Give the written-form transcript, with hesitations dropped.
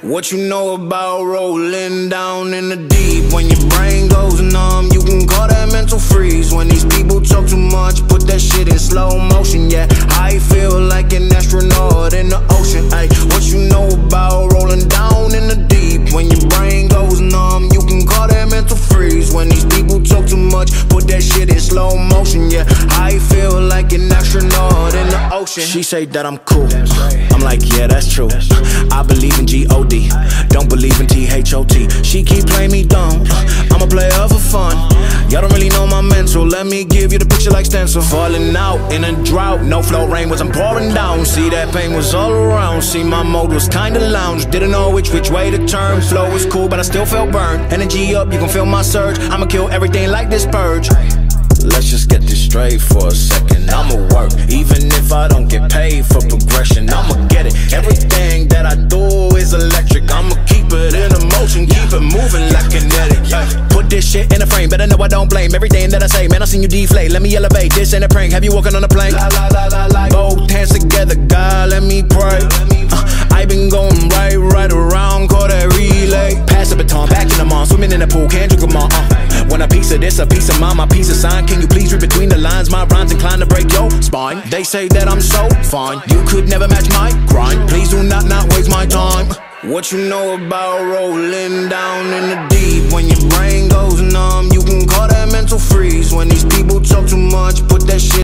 What you know about rolling down in the deep? When your brain goes numb, you can call that mental freeze. When these people talk too much, put that shit in slow motion. Yeah, I feel like an astronaut in the ocean. Ay, what you know about rolling down in the deep? When your brain goes numb, you can call that mental freeze. When these people talk too much, put that shit in slow motion. Yeah, I feel like an astronaut in the ocean. She say that I'm cool, I'm like, yeah, that's true. I believe in G-O-D, don't believe in T-H-O-T. She keep playing me dumb, I'm a player for fun. Y'all don't really know my mental, let me give you the picture like stencil. Falling out in a drought, no flow, rain wasn't pouring down. See, that pain was all around, see, my mode was kinda lounge. Didn't know which way to turn, flow was cool but I still felt burned. Energy up, you can feel my surge, I'ma kill everything like this purge. Let's just get this straight for a second. I'ma work, even if I don't get paid for progression. I'ma get it, everything that I do is electric. I'ma keep it in motion, keep it moving like kinetic. Put this shit in a frame, better know I don't blame everything that I say. Man, I seen you deflate, let me elevate. This ain't a prank, have you walking on a plane? Both hands together, God, let me pray. I been going right around, call that relay. Pass the baton, back in the mall, swimming in the pool, can't drink them all. Want a piece of this, a piece of mine, my piece of sign. Can you please read between the lines? My rhymes inclined to break your spine. They say that I'm so fine, you could never match my grind. Please do not waste my time. What you know about rolling down in the deep? When your brain goes numb, you can call that mental freeze. When these people talk too much, put that shit